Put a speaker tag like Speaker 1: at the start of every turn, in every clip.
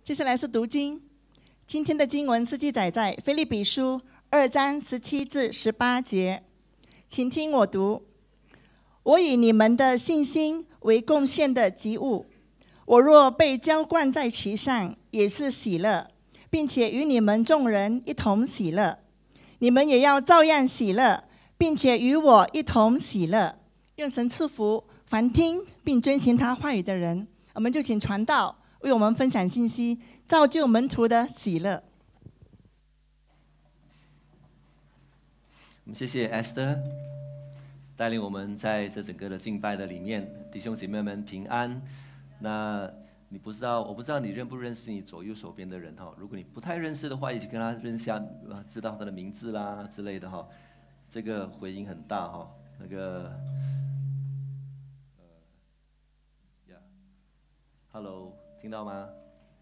Speaker 1: 接下来是读经。今天的经文是记载在腓立比书2章17至18节，请听我读。我以你们的信心为贡献的祭物，我若被浇灌在其上，也是喜乐，并且与你们众人一同喜乐。你们也要照样喜乐，并且与我一同喜乐。愿神赐福凡听并遵行他话语的人。我们就请传道为我们分享信息，造就门徒的喜乐。
Speaker 2: 我们谢谢 Esther 带领我们在这整个的敬拜的里面，弟兄姐妹们平安。那我不知道你认不认识你左右手边的人哈？如果你不太认识的话，也许跟他认识下，知道他的名字啦之类的哈。这个回音很大哈，那个，Hello， 听到吗？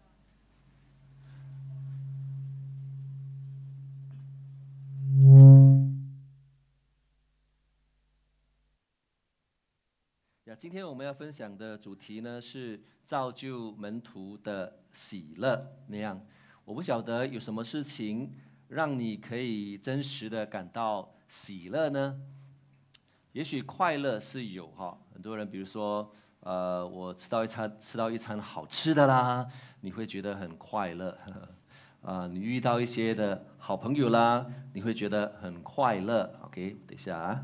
Speaker 2: 今天我们要分享的主题呢是造就门徒的喜乐。那样，我不晓得有什么事情让你可以真实的感到喜乐呢？也许快乐是有哈，很多人比如说我吃到一餐好吃的啦，你会觉得很快乐。你遇到一些的好朋友啦，你会觉得很快乐。OK， 等一下啊。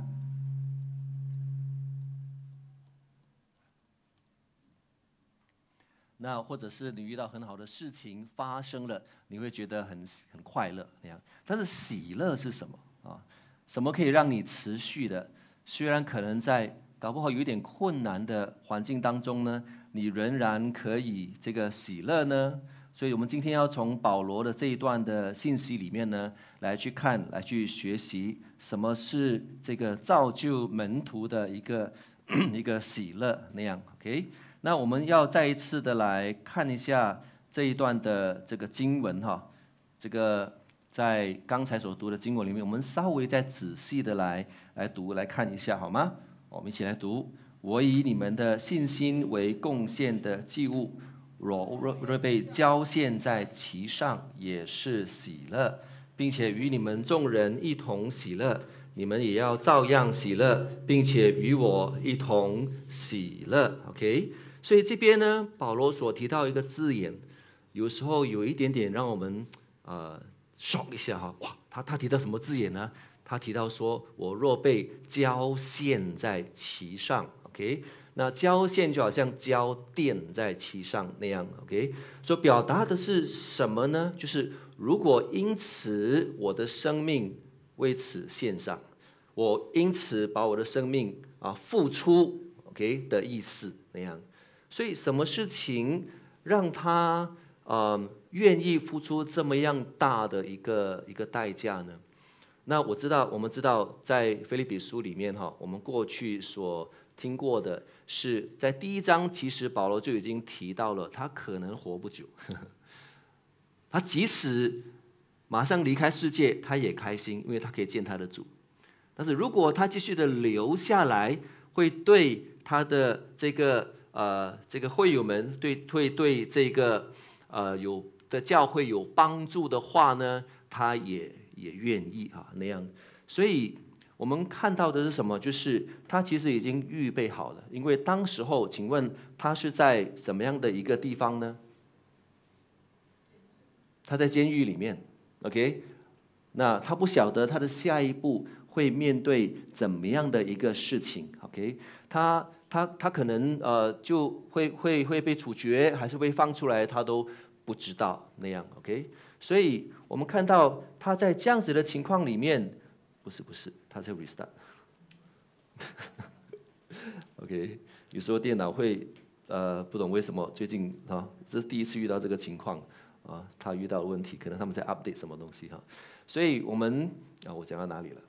Speaker 2: 那或者是你遇到很好的事情发生了，你会觉得很快乐那样。但是喜乐是什么啊？什么可以让你持续的？虽然可能在搞不好有一点困难的环境当中呢，你仍然可以这个喜乐呢？所以我们今天要从保罗的这一段的信息里面呢，来去看，来去学习什么是这个造就门徒的一个喜乐那样。OK。那我们要再一次的来看一下这一段的这个经文哈，这个在刚才所读的经文里面，我们稍微再仔细的来读来看一下好吗？我们一起来读：我以你们的信心为贡献的祭物，若被浇献在其上，也是喜乐，并且与你们众人一同喜乐。你们也要照样喜乐，并且与我一同喜乐。OK。所以这边呢，保罗所提到一个字眼，有时候有一点点让我们shock一下哈。哇，他提到什么字眼呢？他提到说，我若被浇献在其上 ，OK， 那浇献就好像浇奠在其上那样 ，OK， 所以表达的是什么呢？就是如果因此我的生命为此献上，我因此把我的生命付出 ，OK 的意思那样。所以什么事情让他愿意付出这么样大的一个代价呢？那我们知道在腓立比书里面哈，我们过去所听过的是在第1章，其实保罗就已经提到了他可能活不久，他即使马上离开世界，他也开心，因为他可以见他的主。但是如果他继续的留下来，会对他的这个会友们对这个有的教会有帮助的话呢，他也愿意那样。所以我们看到的是什么？就是他其实已经预备好了，因为当时候，请问他是在什么样的一个地方呢？他在监狱里面 ，OK。那他不晓得他的下一步会面对怎么样的一个事情 ，OK。他可能就会被处决，还是被放出来，他都不知道那样 ，OK。所以我们看到他在这样子的情况里面，不是，他在 restart 。OK， 有时候电脑会不懂为什么最近这是第一次遇到这个情况他遇到的问题，可能他们在 update 什么东西所以我们我讲到哪里了？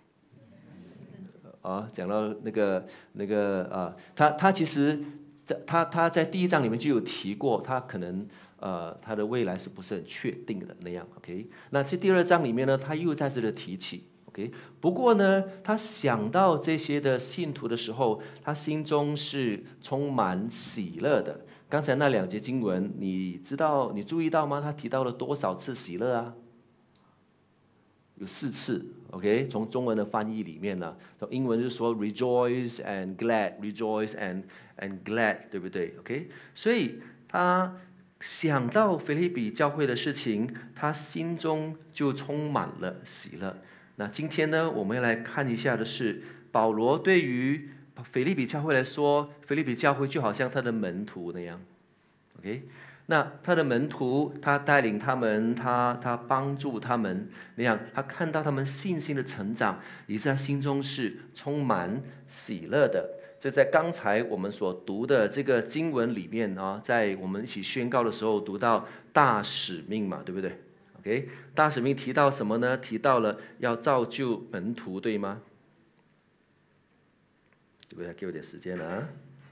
Speaker 2: 讲到那个他其实他在第1章里面就有提过，他可能他的未来是不是很确定的那样 ，OK。那在第2章里面呢，他又再次的提起 ，OK。不过呢，他想到这些的信徒的时候，他心中是充满喜乐的。 刚才那2节经文，你注意到吗？他提到了多少次喜乐啊？有4次 ，OK？ 从中文的翻译里面呢，从英文是说 rejoice and glad，rejoice and glad， 对不对 ？OK？ 所以他想到腓立比教会的事情，他心中就充满了喜乐。那今天呢，我们要来看一下的是保罗对于腓立比教会来说，腓立比教会就好像他的门徒那样 ，OK？ 那他的门徒，他带领他们，他帮助他们，那样他看到他们信心的成长，以致他心中是充满喜乐的。这在刚才我们所读的这个经文里面啊，在我们一起宣告的时候读到大使命嘛，对不对 ？OK， 大使命提到什么呢？提到了要造就门徒，对吗？对不对？给我点时间啊。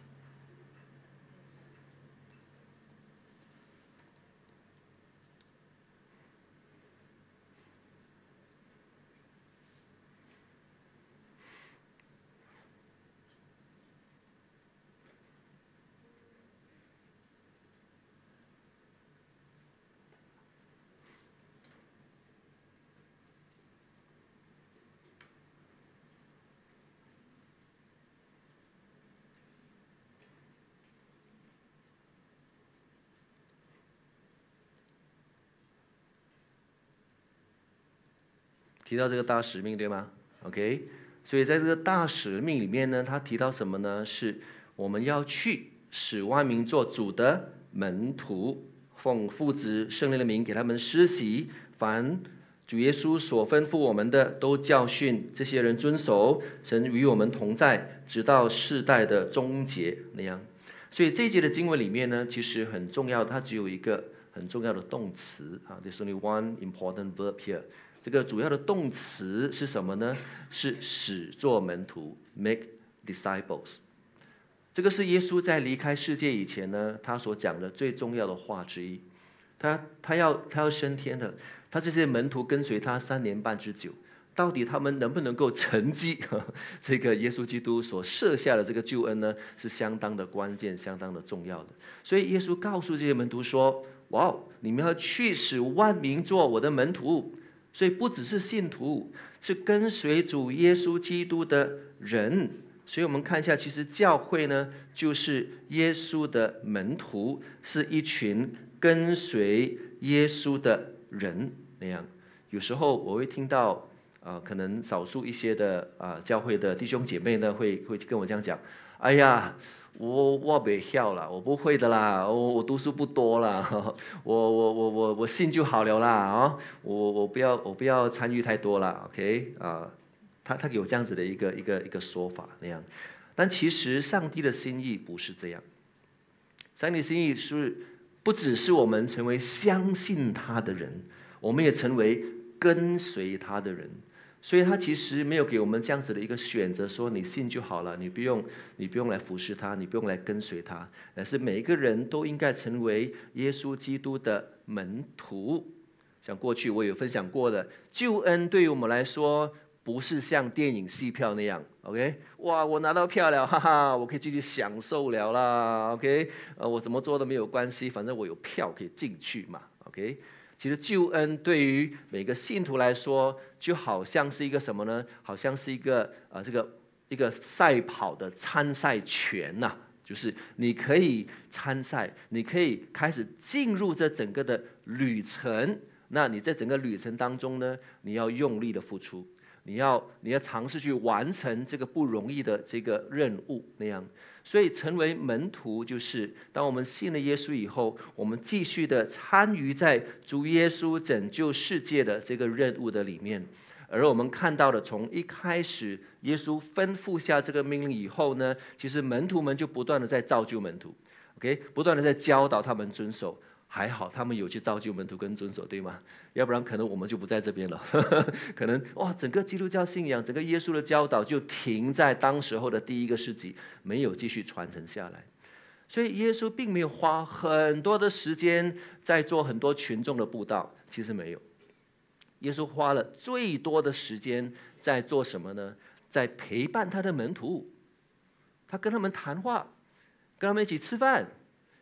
Speaker 2: 提到这个大使命，对吗 ？OK， 所以在这个大使命里面呢，他提到什么呢？是我们要去使万民做主的门徒，奉父子圣灵的名给他们施洗，凡主耶稣所吩咐我们的，都教训这些人遵守。神与我们同在，直到世代的终结那样。所以这一节的经文里面呢，其实很重要，它只有一个很重要的动词啊。There's only one important verb here。这个主要的动词是什么呢？是使作门徒 ，make disciples。这个是耶稣在离开世界以前呢，他所讲的最重要的话之一。他要升天的，他这些门徒跟随他3年半之久，到底他们能不能够承继这个耶稣基督所设下的这个救恩呢？是相当的关键，相当的重要的。所以耶稣告诉这些门徒说：“哇，你们要去使万民做我的门徒。”所以不只是信徒，是跟随主耶稣基督的人。所以我们看一下，其实教会呢，就是耶稣的门徒，是一群跟随耶稣的人那样。有时候我会听到，可能少数一些的教会的弟兄姐妹呢，会跟我这样讲：“哎呀。”我不晓啦，我不会的啦，我读书不多啦，我信就好了啦啊，我不要参与太多啦 ，OK 他给我这样子的一个说法那样，但其实上帝的心意不是这样，上帝的心意是不只是我们成为相信他的人，我们也成为跟随他的人。所以他其实没有给我们这样子的一个选择，说你信就好了，你不用来服侍他，你不用来跟随他，而是每一个人都应该成为耶稣基督的门徒。像过去我有分享过的，救恩对于我们来说不是像电影戏票那样 ，OK？ 哇，我拿到票了，哈哈，我可以继续享受了啦 ，OK？ 我怎么做都没有关系，反正我有票可以进去嘛 ，OK？其实救恩对于每个信徒来说，就好像是一个什么呢？好像是一个一个赛跑的参赛权呐，就是你可以参赛，你可以开始进入这整个的旅程。那你在整个旅程当中呢，你要用力的付出，你要尝试去完成这个不容易的这个任务那样。所以成为门徒，就是当我们信了耶稣以后，我们继续的参与在主耶稣拯救世界的这个任务的里面。而我们看到的，从一开始耶稣吩咐下这个命令以后呢，其实门徒们就不断的在造就门徒 ，OK， 不断的在教导他们遵守。还好他们有去造就门徒跟遵守，对吗？要不然可能我们就不在这边了。可能整个基督教信仰，整个耶稣的教导就停在当时候的第1个世纪，没有继续传承下来。所以耶稣并没有花很多的时间在做很多群众的布道，其实没有。耶稣花了最多的时间在做什么呢？在陪伴他的门徒，他跟他们谈话，跟他们一起吃饭，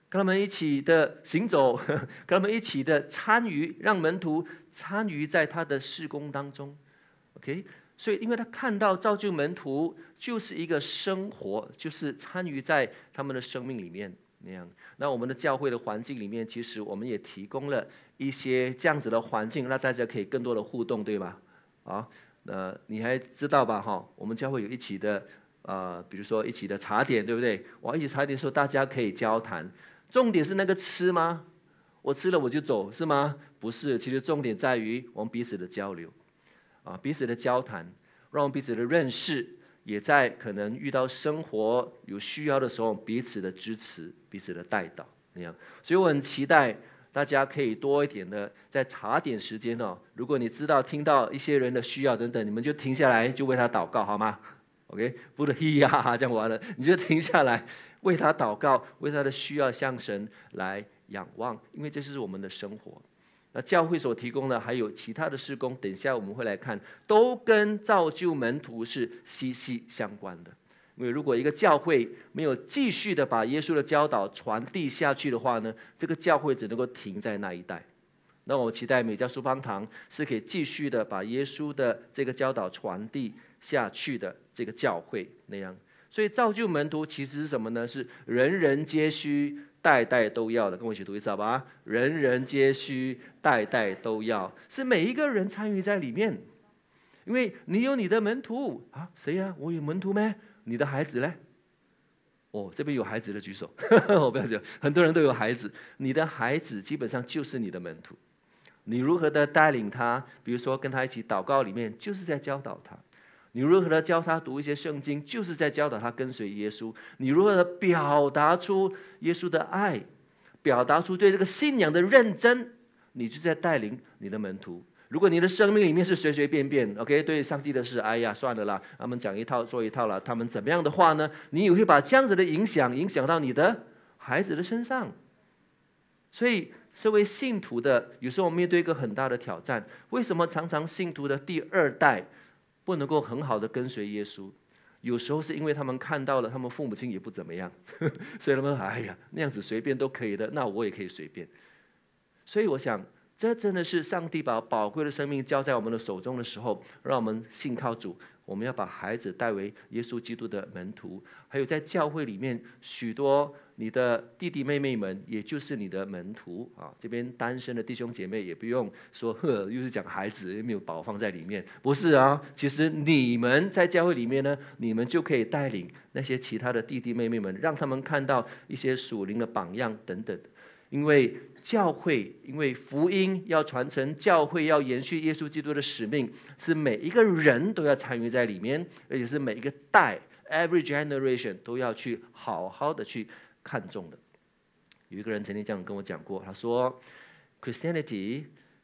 Speaker 2: 跟他们一起的行走，跟他们一起的参与，让门徒参与在他的事工当中。OK， 所以因为他看到造就门徒就是一个生活，就是参与在他们的生命里面那样。那我们的教会的环境里面，其实我们也提供了一些这样子的环境，让大家可以更多的互动，对吧？啊，你还知道吧？哈，我们教会有一起的比如说一起的茶点，对不对？哇，一起茶点的时候，大家可以交谈。重点是那个吃吗？我吃了我就走是吗？不是，其实重点在于我们彼此的交流，彼此的交谈，让我们彼此的认识，也在可能遇到生活有需要的时候，彼此的支持，彼此的带导那样。所以我很期待大家可以多一点的在茶点时间哦，如果你知道听到一些人的需要等等，你们就停下来就为他祷告好吗？OK， 不是嘿呀这样完了，你就停下来为他祷告，为他的需要向神来仰望，因为这是我们的生活。那教会所提供的还有其他的事工，等一下我们会来看，都跟造就门徒是息息相关的。因为如果一个教会没有继续的把耶稣的教导传递下去的话呢，这个教会只能够停在那一代。那我期待美教书芳堂是可以继续的把耶稣的这个教导传递下去的这个教会那样。所以造就门徒其实是什么呢？是人人皆需，代代都要的。跟我一起读一次好吧？人人皆需，代代都要，是每一个人参与在里面。因为你有你的门徒啊，谁呀？我有门徒咩？你的孩子呢？哦，这边有孩子的举手。我不要讲，很多人都有孩子。你的孩子基本上就是你的门徒。你如何的带领他？比如说跟他一起祷告里面，就是在教导他。你如何的教他读一些圣经，就是在教导他跟随耶稣。你如何的表达出耶稣的爱，表达出对这个信仰的认真，你就在带领你的门徒。如果你的生命里面是随随便便 ，OK， 对上帝的事，哎呀，算了啦，他们讲一套做一套了，他们怎么样的话呢？你也会把这样子的影响到你的孩子的身上。所以，身为信徒的，有时候我们面对一个很大的挑战。为什么常常信徒的第二代不能够很好的跟随耶稣？有时候是因为他们看到了他们父母亲也不怎么样，所以他们哎呀那样子随便都可以的，那我也可以随便。所以我想，这真的是上帝把宝贵的生命交在我们的手中的时候，让我们信靠主。我们要把孩子带为耶稣基督的门徒，还有在教会里面许多你的弟弟妹妹们，也就是你的门徒啊。这边单身的弟兄姐妹也不用说，又是讲孩子，又没有宝放在里面，不是啊。其实你们在教会里面呢，你们就可以带领那些其他的弟弟妹妹们，让他们看到一些属灵的榜样等等。因为教会，因为福音要传承，教会要延续耶稣基督的使命，是每一个人都要参与在里面，而且是每一个代 ，every generation 都要去好好的去看重的。有一个人曾经这样跟我讲过，他说 ，Christianity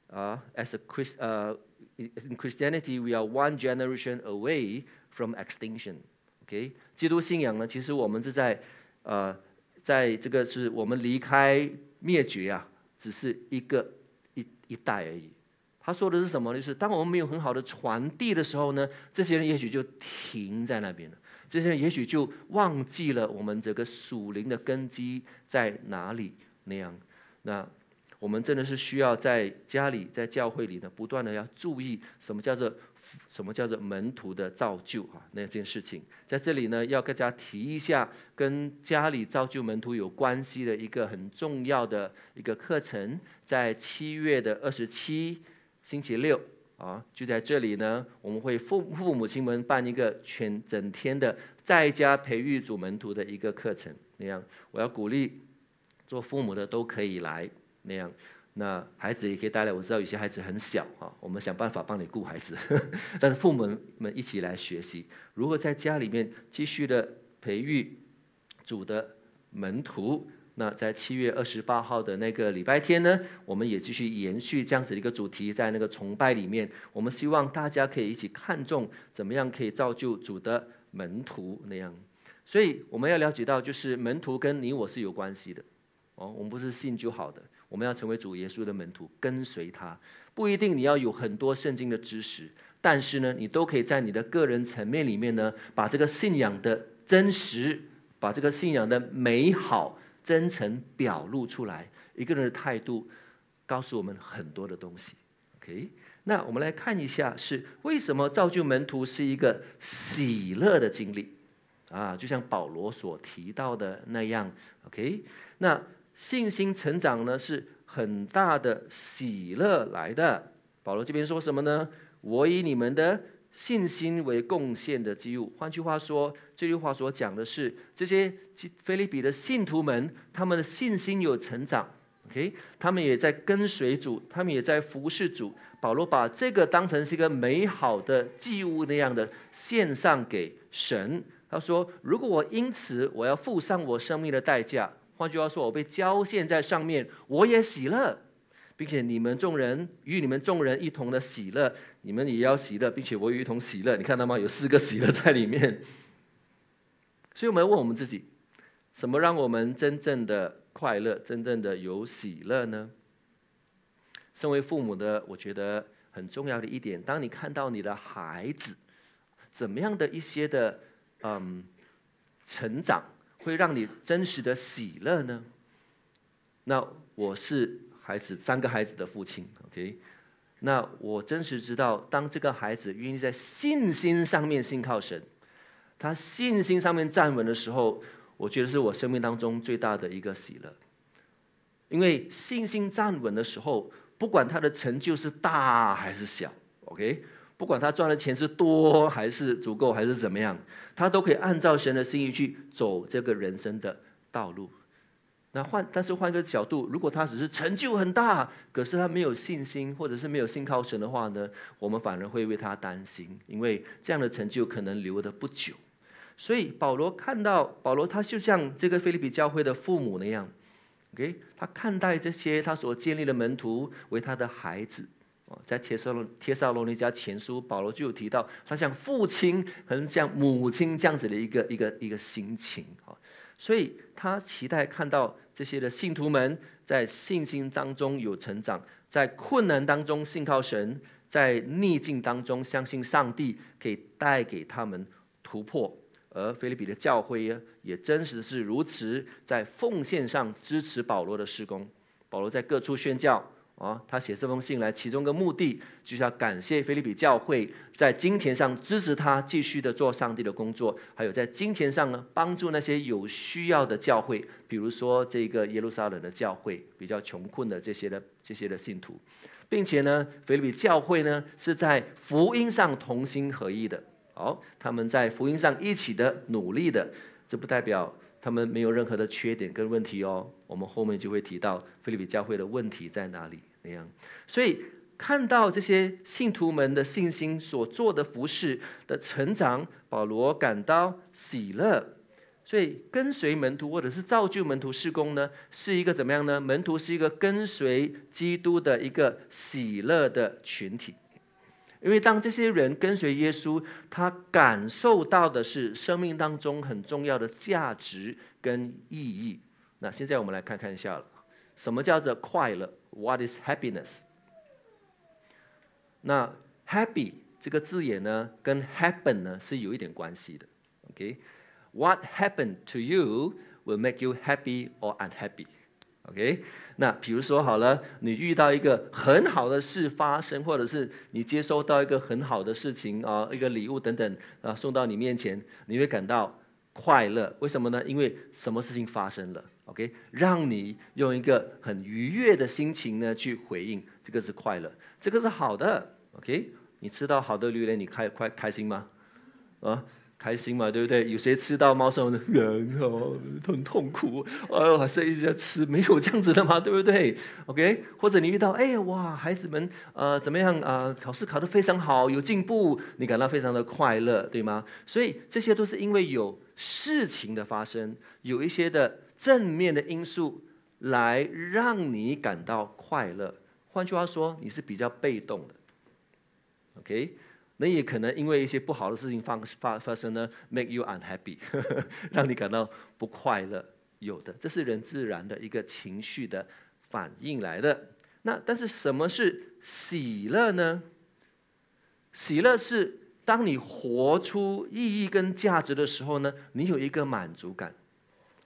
Speaker 2: as in Christianity we are one generation away from extinction。OK， 基督信仰呢，其实我们是在这个是我们离开灭绝啊，只是一代而已。他说的是什么呢？就是当我们没有很好的传递的时候呢，这些人也许就停在那边了，这些人也许就忘记了我们这个属灵的根基在哪里那样。那我们真的是需要在家里、在教会里呢，不断的要注意什么叫做门徒的造就啊，那件事情。在这里呢，要跟大家提一下跟家里造就门徒有关系的一个很重要的一个课程，在7月27星期六啊，就在这里呢，我们会父母亲们办一个整天的在家培育主门徒的一个课程。那样，我要鼓励做父母的都可以来那样。那孩子也可以带来，我知道有些孩子很小啊，我们想办法帮你顾孩子，但是父母们一起来学习如何在家里面继续的培育主的门徒。那在7月28号的那个礼拜天呢，我们也继续延续这样子的一个主题，在那个崇拜里面，我们希望大家可以一起看重怎么样可以造就主的门徒那样。所以我们要了解到，就是门徒跟你我是有关系的哦，我们不是信就好的。我们要成为主耶稣的门徒，跟随他。不一定你要有很多圣经的知识，但是呢，你都可以在你的个人层面里面呢，把这个信仰的真实，把这个信仰的美好， 真诚表露出来。一个人的态度告诉我们很多的东西。OK， 那我们来看一下，是为什么造就门徒是一个喜乐的经历啊？就像保罗所提到的那样。OK， 那信心成长呢，是很大的喜乐来的。保罗这边说什么呢？我以你们的信心为贡献的祭物。换句话说，这句话所讲的是这些腓立比的信徒们，他们的信心有成长。OK， 他们也在跟随主，他们也在服侍主。保罗把这个当成是一个美好的祭物那样的献上给神。他说：“如果我因此我要付上我生命的代价，换句话说，我被交献在上面，我也喜乐，并且你们众人与你们众人一同的喜乐，你们也要喜乐，并且我也一同喜乐。”你看到吗？有4个喜乐在里面。所以我们要问我们自己：什么让我们真正的快乐，真正的有喜乐呢？身为父母的，我觉得很重要的一点，当你看到你的孩子怎么样的一些的成长，会让你真实的喜乐呢？那我是3个孩子的父亲 ，OK， 那我真实知道，当这个孩子愿意在信心上面信靠神，他信心上面站稳的时候，我觉得是我生命当中最大的一个喜乐。因为信心站稳的时候，不管他的成就是大还是小 ，OK， 不管他赚的钱是多还是足够还是怎么样，他都可以按照神的心意去走这个人生的道路。但是换个角度，如果他只是成就很大，可是他没有信心，或者是没有信靠神的话呢，我们反而会为他担心，因为这样的成就可能留得不久。所以保罗他就像这个腓立比教会的父母那样。Okay， 他看待这些他所建立的门徒为他的孩子。在帖撒罗尼迦前书，保罗就有提到，他像父亲，很像母亲这样子的一个心情。所以他期待看到这些的信徒们在信心当中有成长，在困难当中信靠神，在逆境当中相信上帝可以带给他们突破。而腓立比的教会也真实是如此，在奉献上支持保罗的事工。保罗在各处宣教他写这封信来，其中一个目的就是要感谢腓立比教会在金钱上支持他继续的做上帝的工作，还有在金钱上呢帮助那些有需要的教会，比如说这个耶路撒冷的教会，比较穷困的这些的信徒，并且呢，腓立比教会呢是在福音上同心合意的。他们在福音上一起的努力的，这不代表他们没有任何的缺点跟问题哦。我们后面就会提到腓立比教会的问题在哪里那样。所以看到这些信徒们的信心所做的服事的成长，保罗感到喜乐。所以跟随门徒或者是造就门徒事工呢，是一个怎么样呢？门徒是一个跟随基督的一个喜乐的群体。因为当这些人跟随耶稣，他感受到的是生命当中很重要的价值跟意义。那现在我们来看一下，什么叫做快乐 ？What is happiness？ 那 happy 这个字眼呢，跟 happen 呢是有一点关系的。OK，What happened to you will make you happy or unhappy。OK， 那比如说好了，你遇到一个很好的事发生，或者是你接收到一个很好的事情一个礼物等等送到你面前，你会感到快乐。为什么呢？因为什么事情发生了 ？OK， 让你用一个很愉悦的心情呢去回应，这个是快乐，这个是好的。OK， 你吃到好的榴莲，你开心吗？开心嘛，对不对？有谁吃到猫生的很痛苦，还是一直在吃，没有这样子的嘛，对不对 ？OK， 或者你遇到哇，孩子们怎么样考试考得非常好，有进步，你感到非常的快乐，对吗？所以这些都是因为有事情的发生，有一些的正面的因素来让你感到快乐。换句话说，你是比较被动的 ，OK。那也可能因为一些不好的事情发生呢 ，make you unhappy， 让你感到不快乐。有的，这是人自然的一个情绪的反应来的。但是什么是喜乐呢？喜乐是当你活出意义跟价值的时候呢，你有一个满足感。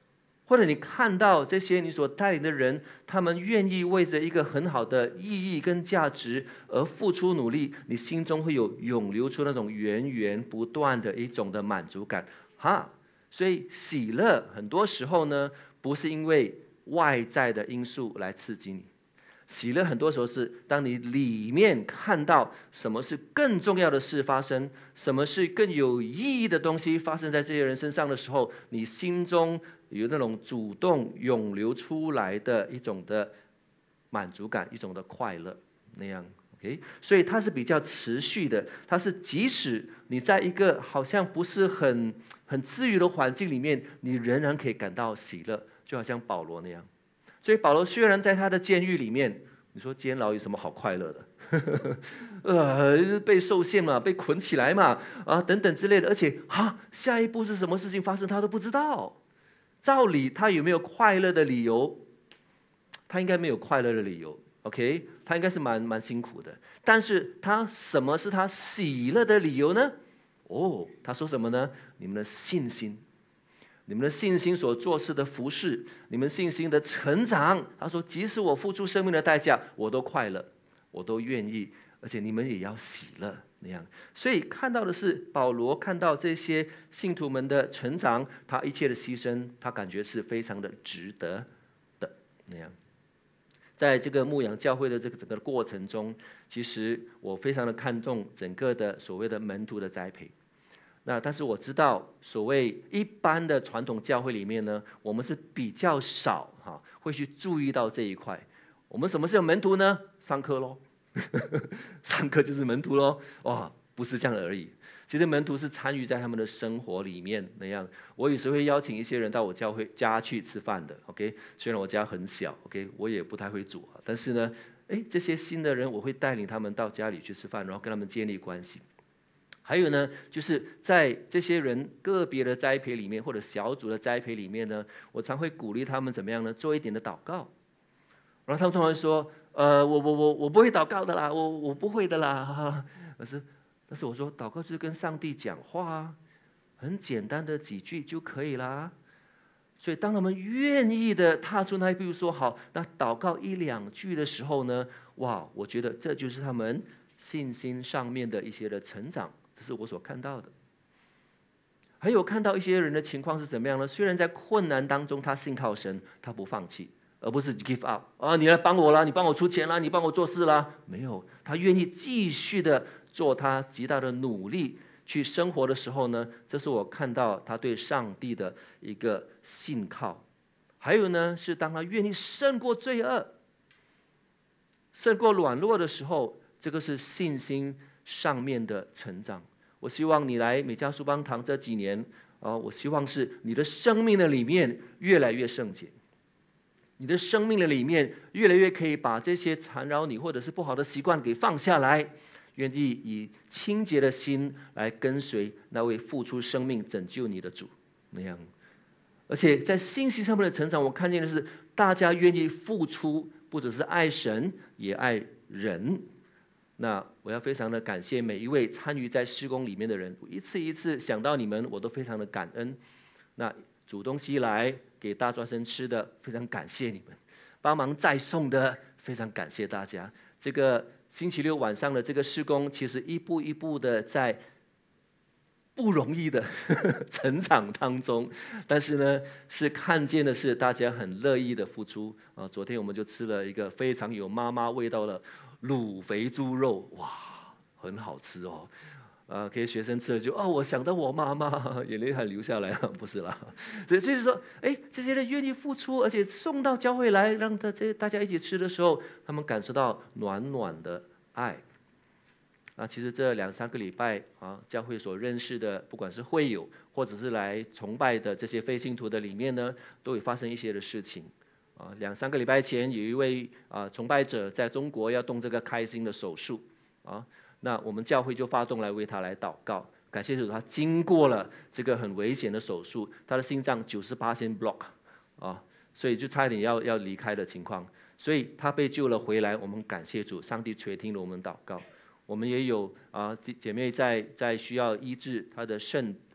Speaker 2: 或者你看到这些你所带领的人，他们愿意为着一个很好的意义跟价值而付出努力，你心中会有涌流出那种源源不断的一种的满足感哈。所以喜乐很多时候呢，不是因为外在的因素来刺激你，喜乐很多时候是当你里面看到什么是更重要的事发生，什么是更有意义的东西发生在这些人身上的时候，你心中有那种主动涌流出来的一种的满足感，一种的快乐那样。Okay? 所以它是比较持续的，它是即使你在一个好像不是很自由的环境里面，你仍然可以感到喜乐，就好像保罗那样。所以保罗虽然在他的监狱里面，你说监牢有什么好快乐的？被受限嘛，被捆起来嘛，等等之类的，而且下一步是什么事情发生他都不知道。照理他有没有快乐的理由？他应该没有快乐的理由。OK， 他应该是蛮辛苦的，但是他什么是他喜乐的理由呢？他说什么呢？你们的信心，你们的信心所做事的服事，你们信心的成长。他说，即使我付出生命的代价，我都快乐，我都愿意，而且你们也要喜乐那样。所以看到的是保罗看到这些信徒们的成长，他一切的牺牲，他感觉是非常的值得的那样。在这个牧养教会的这个整个过程中，其实我非常的看重整个的所谓的门徒的栽培。但是我知道，所谓一般的传统教会里面呢，我们是比较少会去注意到这一块。我们什么是门徒呢？上课咯，上课就是门徒咯。不是这样而已。其实门徒是参与在他们的生活里面那样。我有时会邀请一些人到我教会家去吃饭的 ，OK。虽然我家很小 ，OK， 我也不太会煮，但是呢，这些新的人我会带领他们到家里去吃饭，然后跟他们建立关系。还有呢，就是在这些人个别的栽培里面，或者小组的栽培里面呢，我常会鼓励他们怎么样呢？做一点的祷告。然后他们通常说，我不会祷告的啦，我不会的啦，但是我说，祷告就是跟上帝讲话很简单的几句就可以啦。所以当他们愿意的踏出那一步，说好，那祷告一两句的时候呢，我觉得这就是他们信心上面的一些的成长，这是我所看到的。还有看到一些人的情况是怎么样呢？虽然在困难当中他信靠神，他不放弃，而不是 give up 你来帮我啦，你帮我出钱啦，你帮我做事啦，没有，他愿意继续的做他极大的努力去生活的时候呢，这是我看到他对上帝的一个信靠。还有呢，是当他愿意胜过罪恶、胜过软弱的时候，这个是信心上面的成长。我希望你来美加书邦堂这几年我希望是你的生命的里面越来越圣洁，你的生命的里面越来越可以把这些缠绕你或者是不好的习惯给放下来，愿意以清洁的心来跟随那位付出生命拯救你的主那样。而且在信息上面的成长，我看见的是大家愿意付出，不只是爱神也爱人。那我要非常的感谢每一位参与在施工里面的人，一次一次想到你们，我都非常的感恩。那煮东西来给大专生吃的，非常感谢你们；帮忙再送的，非常感谢大家。这个星期六晚上的这个施工，其实一步一步的在不容易的成长当中，但是呢，是看见的是大家很乐意的付出昨天我们就吃了一个非常有妈妈味道的卤肥猪肉，很好吃给学生吃了就我想到我妈妈，眼泪还流下来了，不是啦。所以就是说，这些人愿意付出，而且送到教会来，让大家一起吃的时候，他们感受到暖暖的爱。其实这2-3个礼拜教会所认识的，不管是会友或者是来崇拜的这些非信徒的里面呢，都会发生一些的事情。2-3个礼拜前，有一位崇拜者在中国要动这个开心的手术那我们教会就发动来为他来祷告，感谢主，他经过了这个很危险的手术，他的心脏90% block 所以就差一点要离开的情况，所以他被救了回来。我们感谢主，上帝垂听了我们祷告。我们也有姐妹在需要医治她的肾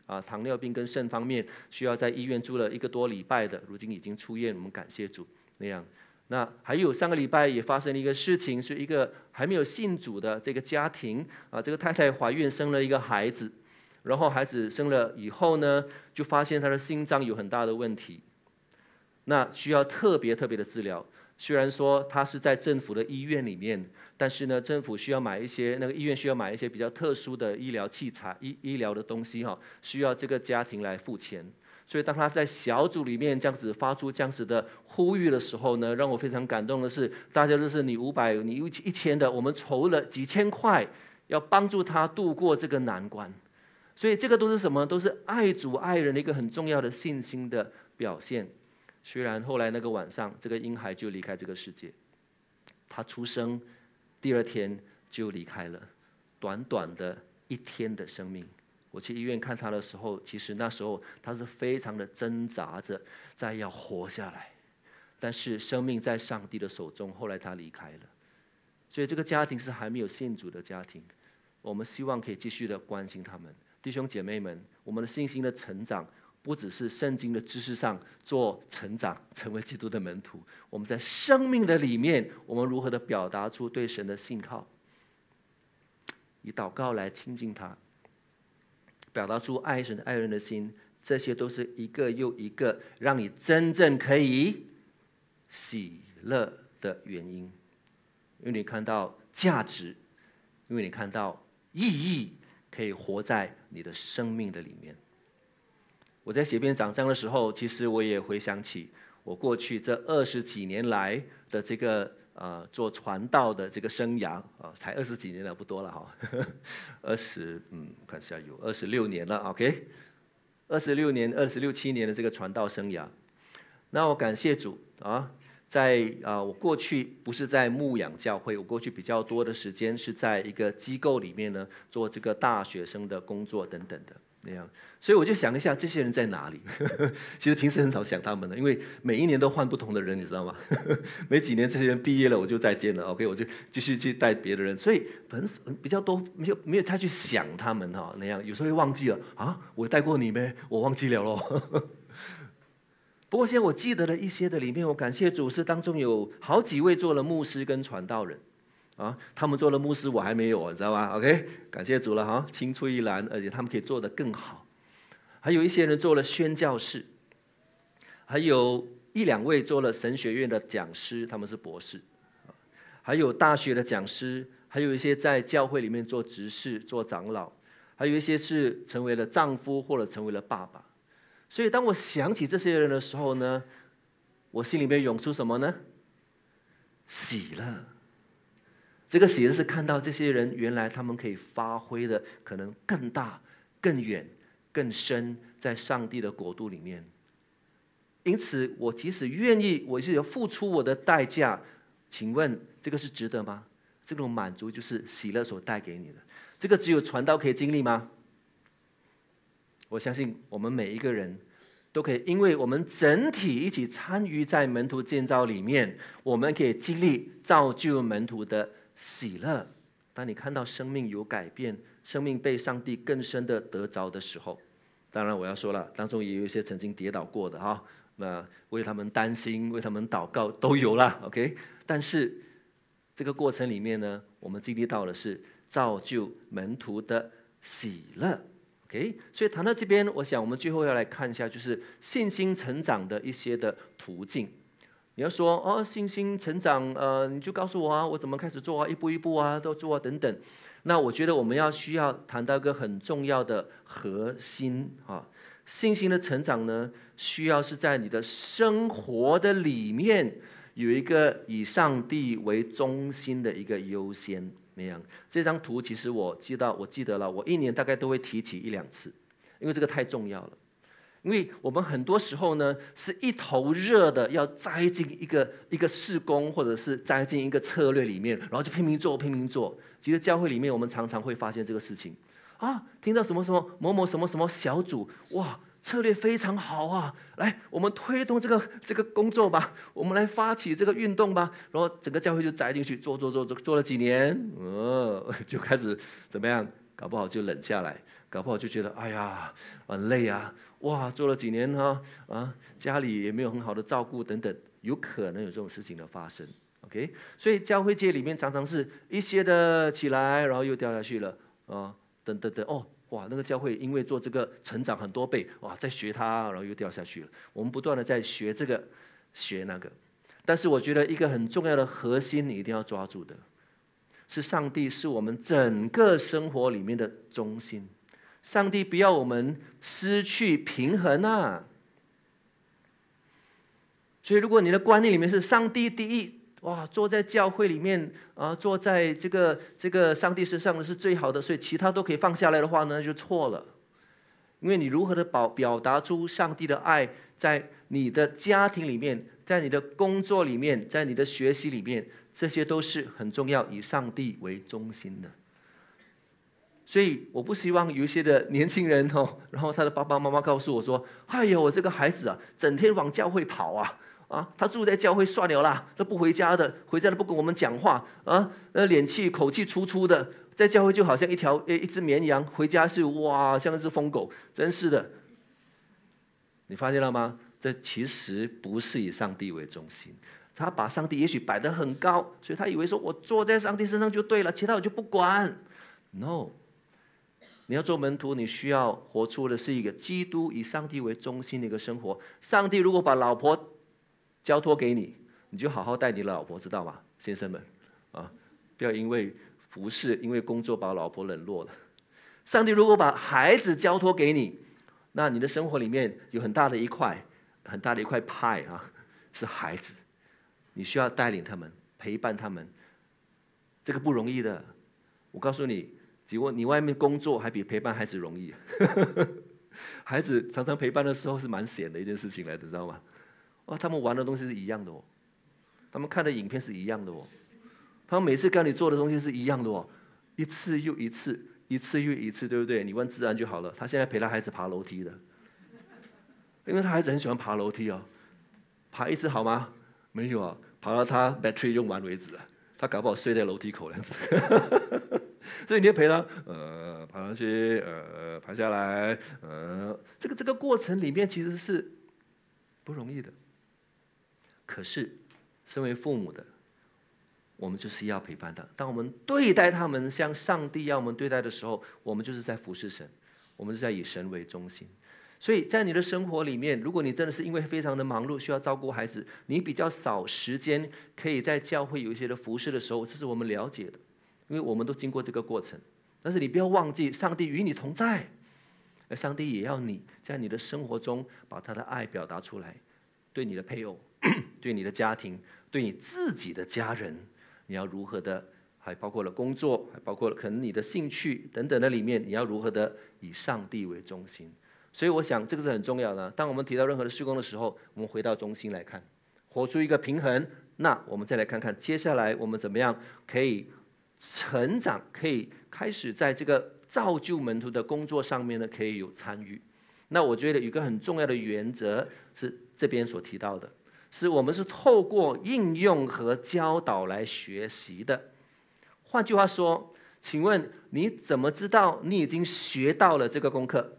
Speaker 2: 糖尿病跟肾方面需要在医院住了1个多礼拜的，如今已经出院，我们感谢主那样。那还有上个礼拜也发生了一个事情，是一个还没有信主的这个家庭这个太太怀孕生了一个孩子，然后孩子生了以后呢，就发现她的心脏有很大的问题，那需要特别的治疗。虽然说她是在政府的医院里面，但是呢，政府需要买一些那个医院需要买一些比较特殊的医疗器材、医疗的东西需要这个家庭来付钱。所以当他在小组里面这样子发出这样子的呼吁的时候呢，让我非常感动的是，大家都是你500、你1000的，我们筹了几千块，要帮助他度过这个难关。所以这个都是什么？都是爱主爱人的一个很重要的信心的表现。虽然后来那个晚上，这个婴孩就离开这个世界，他出生第2天就离开了，短短的1天的生命。我去医院看他的时候，其实那时候他是非常的挣扎着，在要活下来，但是生命在上帝的手中，后来他离开了。所以这个家庭是还没有信主的家庭，我们希望可以继续的关心他们。弟兄姐妹们，我们的信心的成长，不只是圣经的知识上做成长，成为基督的门徒，我们在生命的里面，我们如何的表达出对神的信靠，以祷告来亲近他，表达出爱神爱人的心，这些都是一个又一个让你真正可以喜乐的原因。因为你看到价值，因为你看到意义，可以活在你的生命的里面。我在写篇讲章的时候，其实我也回想起我过去这20几年来的这个做传道的这个生涯才20几年了，不多了看一下有26年了 ，OK，26年、26、7年的这个传道生涯。那我感谢主在我过去不是在牧养教会，我过去比较多的时间是在一个机构里面呢做这个大学生的工作等等的那样，所以我就想一下这些人在哪里？其实平时很少想他们的，因为每一年都换不同的人，你知道吗？没几年这些人毕业了，我就再见了 ，OK， 我就继续去带别的人，所以比较多没有太去想他们那样，有时候会忘记了我带过你没？我忘记了咯。不过现在我记得了一些的里面，我感谢主是当中有好几位做了牧师跟传道人他们做了牧师，我还没有，你知道吗 ？OK， 感谢主了青出于蓝，而且他们可以做得更好。还有一些人做了宣教士，还有1、2位做了神学院的讲师，他们是博士，还有大学的讲师，还有一些在教会里面做执事、做长老，还有一些是成为了丈夫或者成为了爸爸。所以当我想起这些人的时候呢，我心里面涌出什么呢？喜乐。这个喜乐是看到这些人原来他们可以发挥的可能更大、更远、更深，在上帝的国度里面。因此我即使愿意，我是要付出我的代价，请问这个是值得吗？这种满足就是喜乐所带给你的，这个只有传道可以经历吗？我相信我们每一个人都可以，因为我们整体一起参与在门徒建造里面，我们可以经历造就门徒的喜乐。当你看到生命有改变，生命被上帝更深的得着的时候，当然我要说了，当中也有一些曾经跌倒过的那为他们担心、为他们祷告都有啦 ，OK。但是这个过程里面呢，我们经历到的是造就门徒的喜乐。OK， 所以谈到这边，我想我们最后要来看一下，就是信心成长的一些的途径。你要说信心成长，你就告诉我我怎么开始做一步一步都做等等。那我觉得我们需要谈到一个很重要的核心信心的成长呢，需要是在你的生活的里面有一个以上帝为中心的一个优先。那样，这张图其实我记得了，我1年大概都会提起1、2次，因为这个太重要了。因为我们很多时候呢，是一头热的要栽进一个事工，或者是栽进一个策略里面，然后就拼命做。其实教会里面我们常常会发现这个事情听到什么某某什么什么小组，哇，策略非常好来，我们推动这个工作吧，我们来发起这个运动吧，然后整个教会就栽进去做了几年，就开始怎么样搞不好就冷下来，搞不好就觉得哎呀很累啊，哇做了几年家里也没有很好的照顾等等，有可能有这种事情的发生。OK， 所以教会界里面常常是一些的起来，然后又掉下去了等等等哇，那个教会因为做这个成长很多倍，哇，在学它，然后又掉下去了。我们不断的在学这个，学那个，但是我觉得一个很重要的核心，你一定要抓住的，是上帝是我们整个生活里面的中心。上帝不要我们失去平衡啊！所以，如果你的观念里面是上帝第一，哇，坐在教会里面坐在这个上帝身上的是最好的，所以其他都可以放下来的话呢，就错了。因为你如何的表达出上帝的爱，在你的家庭里面，在你的工作里面，在你的学习里面，这些都是很重要，以上帝为中心的。所以我不希望有一些的年轻人然后他的爸爸妈妈告诉我说：“哎呦，我这个孩子整天往教会跑他住在教会算了啦，他不回家的，回家都不跟我们讲话脸气口气粗粗的，在教会就好像一只绵羊，回家是哇像一只疯狗，真是的。”你发现了吗？这其实不是以上帝为中心，他把上帝也许摆得很高，所以他以为说我坐在上帝身上就对了，其他我就不管。No， 你要做门徒，你需要活出的是一个基督以上帝为中心的一个生活。上帝如果把老婆交托给你，你就好好带你的老婆，知道吗，先生们不要因为服侍、因为工作把老婆冷落了。上帝如果把孩子交托给你，那你的生活里面有很大的一块派是孩子，你需要带领他们，陪伴他们，这个不容易的。我告诉你，你外面工作还比陪伴孩子容易。孩子常常陪伴的时候是蛮闲的一件事情来的，知道吗？他们玩的东西是一样的他们看的影片是一样的他们每次跟你做的东西是一样的一次又一次，一次又一次，对不对？你问自然就好了。他现在陪他孩子爬楼梯的，因为他孩子很喜欢爬楼梯爬一次好吗？没有爬到他 battery 用完为止他搞不好睡在楼梯口那样子。所以你要陪他爬上去爬下来这个过程里面其实是不容易的。可是身为父母的我们就是要陪伴他，当我们对待他们像上帝要我们对待的时候，我们就是在服侍神，我们是在以神为中心。所以在你的生活里面，如果你真的是因为非常的忙碌需要照顾孩子，你比较少时间可以在教会有一些的服侍的时候，这是我们了解的，因为我们都经过这个过程。但是你不要忘记，上帝与你同在，而上帝也要你在你的生活中把他的爱表达出来，对你的配偶对你的家庭，对你自己的家人，你要如何的，还包括了工作，还包括了可能你的兴趣等等的里面，你要如何的以上帝为中心。所以我想这个是很重要的。当我们提到任何的事工的时候，我们回到中心来看，活出一个平衡。那我们再来看看接下来我们怎么样可以成长，可以开始在这个造就门徒的工作上面呢，可以有参与。那我觉得有一个很重要的原则是这边所提到的，是我们是透过应用和教导来学习的。换句话说，请问你怎么知道你已经学到了这个功课？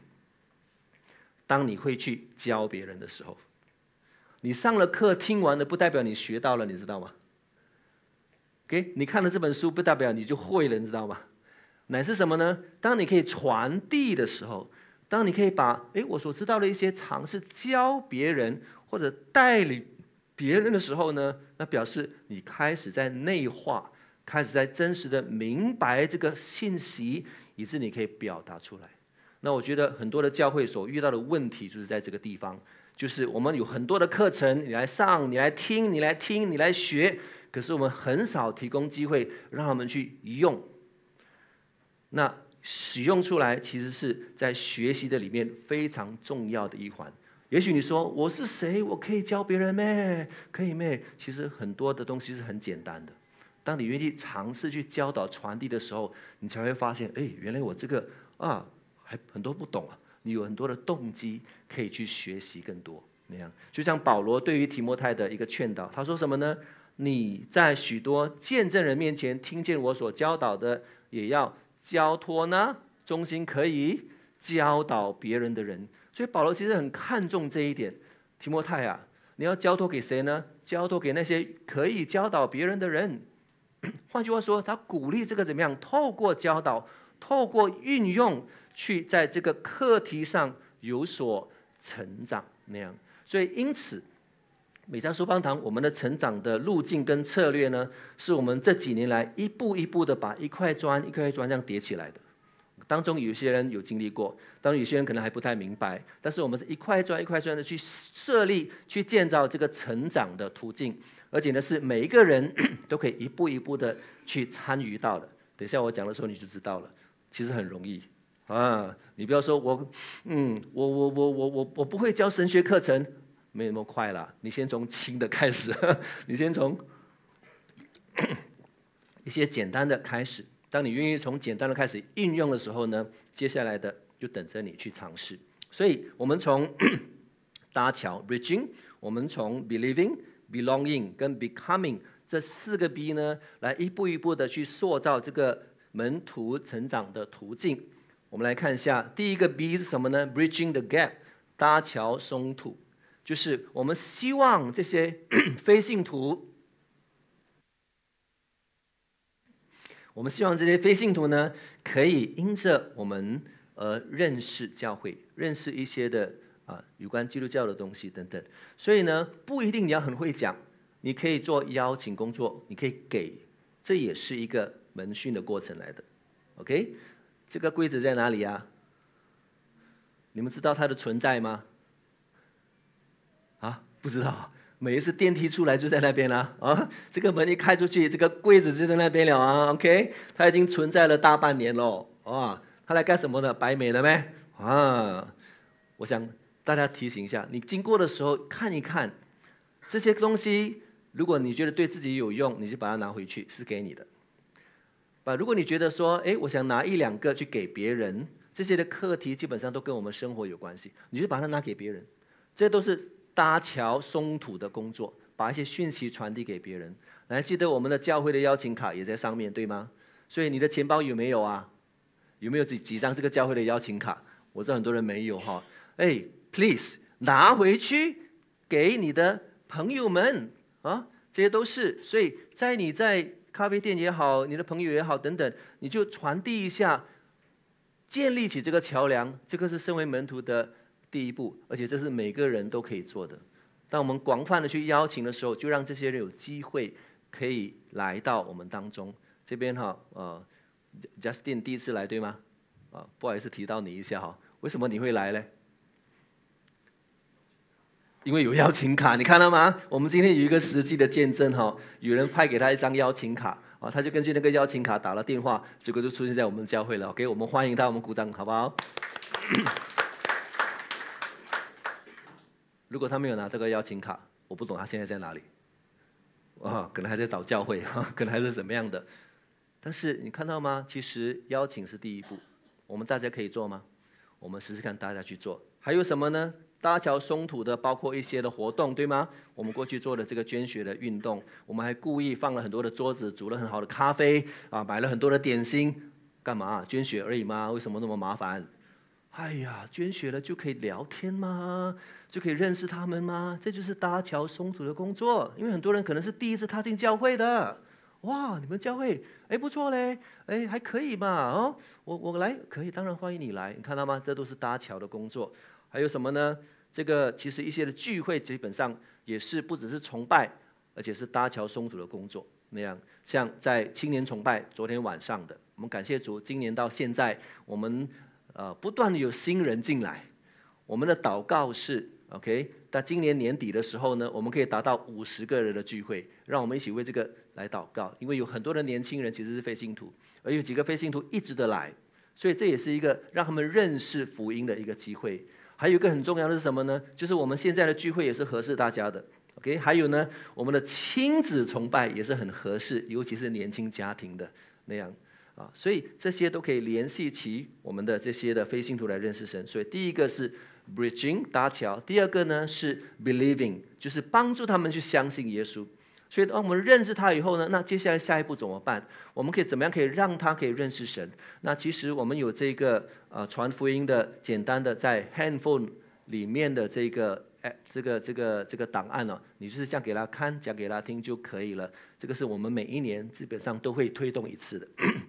Speaker 2: 当你会去教别人的时候，你上了课听完了，不代表你学到了，你知道吗？ OK， 你看了这本书，不代表你就会了，你知道吗？乃是什么呢？当你可以传递的时候，当你可以把我所知道的一些常识教别人或者带领别人的时候呢，那表示你开始在内化，开始在真实的明白这个信息，以致你可以表达出来。那我觉得很多的教会所遇到的问题就是在这个地方，就是我们有很多的课程，你来上，你来听，你来听，你来学，可是我们很少提供机会让他们去用。那使用出来，其实是在学习的里面非常重要的一环。也许你说我是谁，我可以教别人咩？可以咩？其实很多的东西是很简单的。当你愿意尝试去教导传递的时候，你才会发现，原来我这个还很多不懂你有很多的动机可以去学习更多。那样，就像保罗对于提摩太的一个劝导，他说什么呢？你在许多见证人面前听见我所教导的，也要交托呢？忠心可以教导别人的人。所以保罗其实很看重这一点。提摩太啊，你要交托给谁呢？交托给那些可以教导别人的人。换句话说，他鼓励这个怎么样？透过教导，透过运用，去在这个课题上有所成长那样。所以因此，美江书方堂我们的成长的路径跟策略呢，是我们这几年来一步一步的把一块砖一块砖这样叠起来的。当中有些人有经历过，当然有些人可能还不太明白，但是我们是一块砖一块砖的去设立、去建造这个成长的途径，而且呢是每一个人都可以一步一步的去参与到的。等一下我讲的时候你就知道了，其实很容易啊！你不要说我不会教神学课程，没那么快啦。你先从轻的开始，你先从一些简单的开始。当你愿意从简单的开始应用的时候呢，接下来的就等着你去尝试。所以我们从搭桥 bridging， 我们从 believing、belonging 跟 becoming 这4个 B 呢，来一步一步的去塑造这个门徒成长的途径。我们来看一下，第一个 B 是什么呢？ bridging the gap， 搭桥松土，就是我们希望这些非信徒。我们希望这些非信徒呢，可以因着我们认识教会，认识一些的有关基督教的东西等等。所以呢，不一定你要很会讲，你可以做邀请工作，你可以给，这也是一个门训的过程来的。OK， 这个柜子在哪里啊？你们知道它的存在吗？啊，不知道。每一次电梯出来就在那边了啊！这个门一开出去，这个柜子就在那边了啊 ！OK， 它已经存在了大半年了啊！它来干什么的？摆美了没？啊！我想大家提醒一下，你经过的时候看一看这些东西，如果你觉得对自己有用，你就把它拿回去，是给你的。如果你觉得说，哎，我想拿1、2个去给别人，这些的课题基本上都跟我们生活有关系，你就把它拿给别人，这都是搭桥松土的工作，把一些讯息传递给别人。还记得我们的教会的邀请卡也在上面，对吗？所以你的钱包有没有啊？有没有几张这个教会的邀请卡？我知道很多人没有哈。哎 ，please 拿回去给你的朋友们啊，这些都是。所以你在咖啡店也好，你的朋友也好等等，你就传递一下，建立起这个桥梁。这个是身为门徒的第一步，而且这是每个人都可以做的。当我们广泛的去邀请的时候，就让这些人有机会可以来到我们当中。这边Justin 第一次来对吗？不好意思提到你一下哈，为什么你会来呢？因为有邀请卡，你看到吗？我们今天有一个实际的见证哈，有人派给他一张邀请卡啊，他就根据那个邀请卡打了电话，结果就出现在我们教会了。OK， 我们欢迎他，我们鼓掌好不好？如果他没有拿这个邀请卡，我不懂他现在在哪里，可能还在找教会，可能还是怎么样的。但是你看到吗？其实邀请是第一步，我们大家可以做吗？我们试试看，大家去做。还有什么呢？搭桥松土的，包括一些的活动，对吗？我们过去做的这个捐血的运动，我们还故意放了很多的桌子，煮了很好的咖啡买了很多的点心，干嘛？捐血而已吗？为什么那么麻烦？哎呀，捐血了就可以聊天吗？就可以认识他们吗？这就是搭桥松土的工作。因为很多人可能是第一次踏进教会的，哇，你们教会不错嘞，还可以嘛，我来可以，当然欢迎你来。你看到吗？这都是搭桥的工作。还有什么呢？这个其实一些的聚会基本上也是不只是崇拜，而且是搭桥松土的工作。那样像在青年崇拜昨天晚上的，我们感谢主，今年到现在我们不断的有新人进来。我们的祷告是 OK， 到今年年底的时候呢，我们可以达到50个人的聚会，让我们一起为这个来祷告。因为有很多的年轻人其实是非信徒，而有几个非信徒一直的来，所以这也是一个让他们认识福音的一个机会。还有一个很重要的是什么呢？就是我们现在的聚会也是合适大家的 OK。 还有呢，我们的亲子崇拜也是很合适，尤其是年轻家庭的那样所以这些都可以联系起我们的这些的非信徒来认识神。所以第一个是 bridging 搭桥，第二个呢是 believing， 就是帮助他们去相信耶稣。 所以当我们认识他以后呢，那接下来下一步怎么办？我们可以怎么样可以让他可以认识神？那其实我们有这个传福音的简单的在 handphone 里面的这个档案哦，你就是讲给他看，讲给他听就可以了。这个是我们每一年基本上都会推动一次的。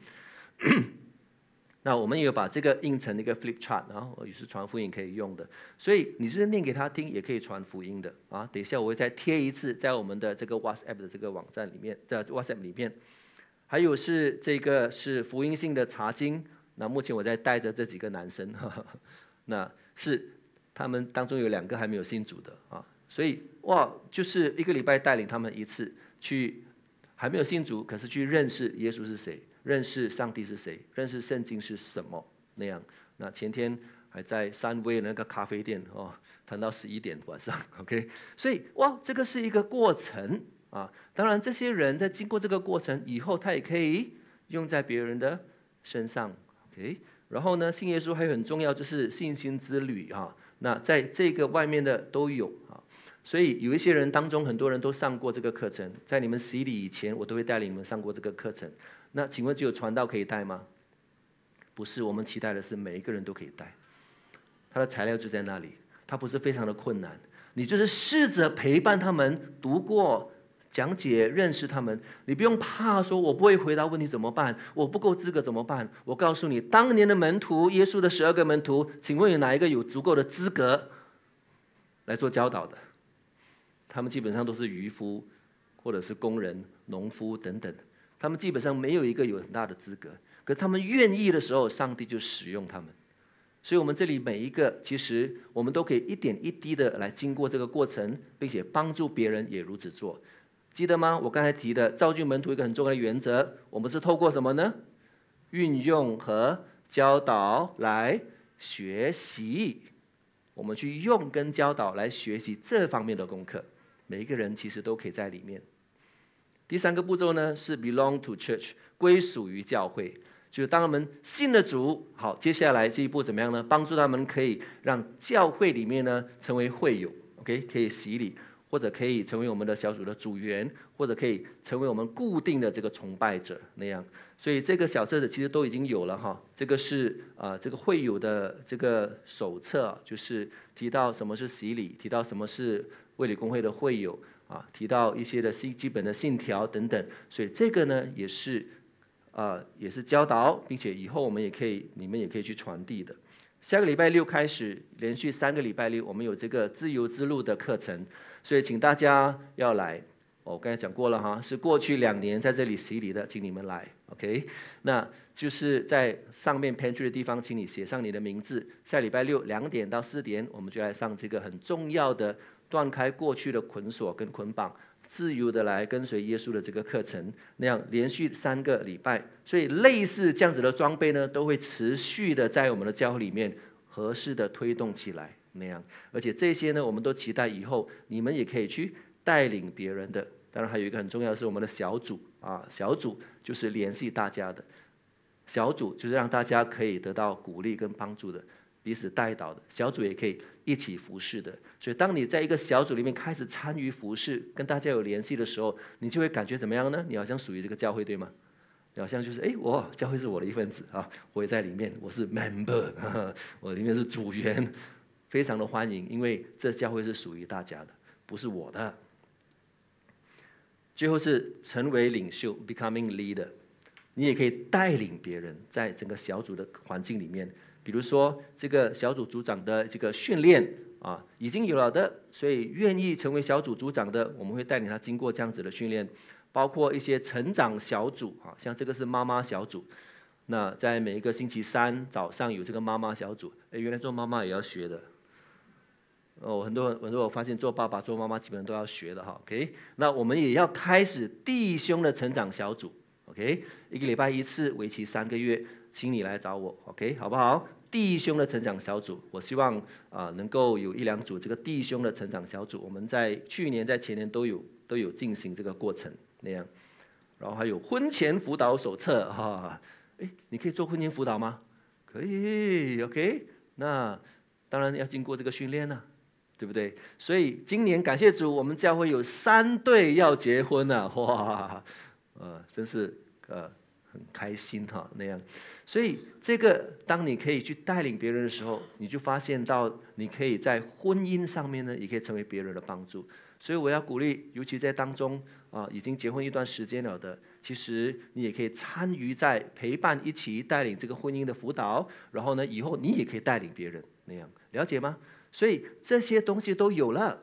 Speaker 2: 那我们也有把这个印成一个 flip chart， 然后也是传福音可以用的，所以你就是念给他听，也可以传福音的啊。等一下我会再贴一次在我们的这个 WhatsApp 的这个网站里面，在 WhatsApp 里面。还有是这个是福音性的查经，那目前我在带着这几个男生，那是他们当中有2个还没有信主的啊，所以哇，就是1个礼拜带领他们一次去，还没有信主，可是去认识耶稣是谁。认识上帝是谁，认识圣经是什么那样。那前天还在三威那个咖啡店哦，谈到11点晚上 ，OK。所以哇，这个是一个过程啊。当然，这些人在经过这个过程以后，他也可以用在别人的身上 ，OK。然后呢，信耶稣还有很重要就是信心之旅啊。那在这个外面的都有啊。所以有一些人当中，很多人都上过这个课程，在你们洗礼以前，我都会带领你们上过这个课程。那请问只有传道可以带吗？不是，我们期待的是每一个人都可以带。他的材料就在那里，它不是非常的困难。你就是试着陪伴他们读过、讲解、认识他们。你不用怕说我不会回答问题怎么办？我不够资格怎么办？我告诉你，当年的门徒，耶稣的12个门徒，请问有哪一个有足够的资格来做教导的？他们基本上都是渔夫，或者是工人、农夫等等。他们基本上没有一个有很大的资格，可是他们愿意的时候，上帝就使用他们。所以我们这里每一个，其实我们都可以一点一滴的来经过这个过程，并且帮助别人也如此做。记得吗？我刚才提的造就门徒一个很重要的原则，我们是透过什么呢？运用和教导来学习。我们去用跟教导来学习这方面的功课，每一个人其实都可以在里面。第3个步骤呢是 belong to church， 归属于教会，就是当他们信了主，好，接下来这一步怎么样呢？帮助他们可以让教会里面呢成为会友 ，OK， 可以洗礼，或者可以成为我们的小组的组员，或者可以成为我们固定的这个崇拜者那样。所以这个小册子其实都已经有了哈，这个是这个会友的这个手册，就是提到什么是洗礼，提到什么是卫理公会的会友。提到一些的基本的信条等等，所以这个呢也是教导，并且以后你们也可以去传递的。下个礼拜6开始，连续3个礼拜六，我们有这个自由之路的课程，所以请大家要来。我刚才讲过了哈，是过去2年在这里洗礼的，请你们来 ，OK？ 那就是在上面 pantry 的地方，请你写上你的名字。下礼拜6 2点到4点，我们就来上这个很重要的断开过去的捆锁跟捆绑，自由的来跟随耶稣的这个课程。那样连续3个礼拜，所以类似这样子的装备呢，都会持续的在我们的教会里面合适的推动起来那样。而且这些呢，我们都期待以后你们也可以去带领别人的。当然还有一个很重要的是我们的小组小组就是联系大家的，小组就是让大家可以得到鼓励跟帮助的，彼此带导的，小组也可以一起服侍的。所以当你在一个小组里面开始参与服侍，跟大家有联系的时候，你就会感觉怎么样呢？你好像属于这个教会，对吗？你好像就是教会是我的一份子我也在里面，我是 member， 我里面是组员，非常的欢迎，因为这教会是属于大家的，不是我的。最后是成为领袖 ，becoming leader， 你也可以带领别人在整个小组的环境里面。比如说这个小组组长的这个训练已经有了的，所以愿意成为小组组长的，我们会带领他经过这样子的训练，包括一些成长小组像这个是妈妈小组，那在每一个星期3早上有这个妈妈小组，原来做妈妈也要学的。很多我发现做爸爸做妈妈基本上都要学的，OK？ 那我们也要开始弟兄的成长小组 ，OK？ 1个礼拜1次，为期3个月，请你来找我 ，OK？ 好不好？弟兄的成长小组，我希望能够有1、2组这个弟兄的成长小组，我们在去年在前年都有进行这个过程那样。然后还有婚前辅导手册你可以做婚前辅导吗？可以 ，OK？ 那当然要经过这个训练对不对？所以今年感谢主，我们教会有3对要结婚了，哇，真是很开心哈那样。所以这个当你可以去带领别人的时候，你就发现到你可以在婚姻上面呢，也可以成为别人的帮助。所以我要鼓励，尤其在当中已经结婚一段时间了的，其实你也可以参与在陪伴一起带领这个婚姻的辅导，然后呢，以后你也可以带领别人那样，了解吗？所以这些东西都有了，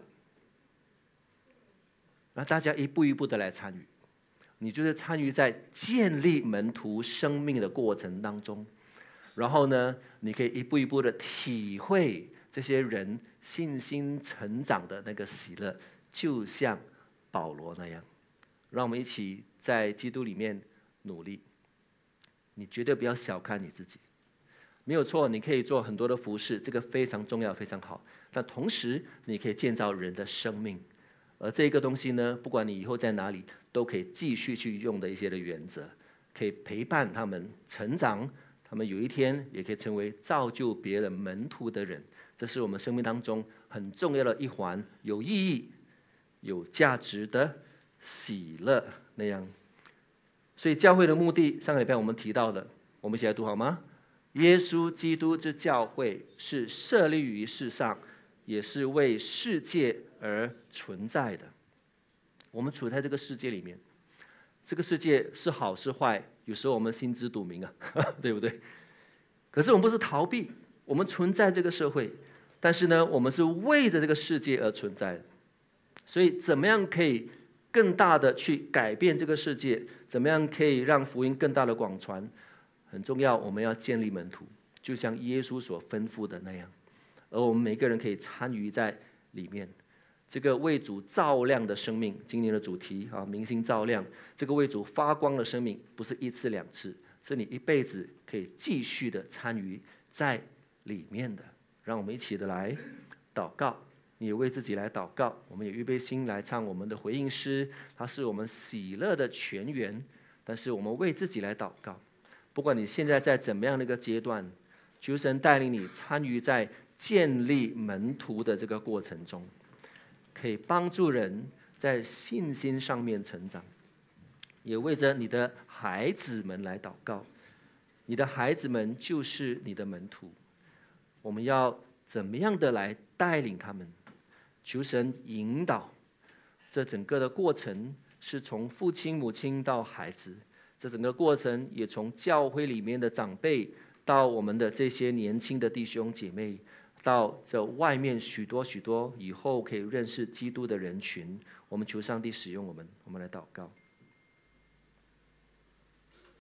Speaker 2: 那大家一步一步的来参与，你就是参与在建立门徒生命的过程当中，然后呢，你可以一步一步的体会这些人信心成长的那个喜乐，就像保罗那样。让我们一起在基督里面努力。你绝对不要小看你自己。没有错，你可以做很多的服事，这个非常重要，非常好。但同时，你可以建造人的生命，而这个东西呢，不管你以后在哪里，都可以继续去用的一些的原则，可以陪伴他们成长，他们有一天也可以成为造就别人门徒的人。这是我们生命当中很重要的一环，有意义、有价值的喜乐那样。所以教会的目的，上个礼拜我们提到的，我们一起来读好吗？耶稣基督之教会是设立于世上，也是为世界而存在的。我们处在这个世界里面，这个世界是好是坏，有时候我们心知肚明啊，对不对？可是我们不是逃避，我们存在这个社会，但是呢，我们是为着这个世界而存在的。所以，怎么样可以更大的去改变这个世界？怎么样可以让福音更大的广传？很重要，我们要建立门徒，就像耶稣所吩咐的那样，而我们每个人可以参与在里面。这个为主照亮的生命，今年的主题明星照亮。这个为主发光的生命，不是1次2次，是你一辈子可以继续的参与在里面的。让我们一起的来祷告，你也为自己来祷告。我们也预备心来唱我们的回应诗，它是我们喜乐的泉源。但是我们为自己来祷告。不管你现在在怎么样的一个阶段，求神带领你参与在建立门徒的这个过程中，可以帮助人在信心上面成长，也为着你的孩子们来祷告。你的孩子们就是你的门徒，我们要怎么样的来带领他们？求神引导，这整个的过程是从父亲母亲到孩子。这整个过程也从教会里面的长辈，到我们的这些年轻的弟兄姐妹，到这外面许多许多以后可以认识基督的人群。我们求上帝使用我们，我们来祷告。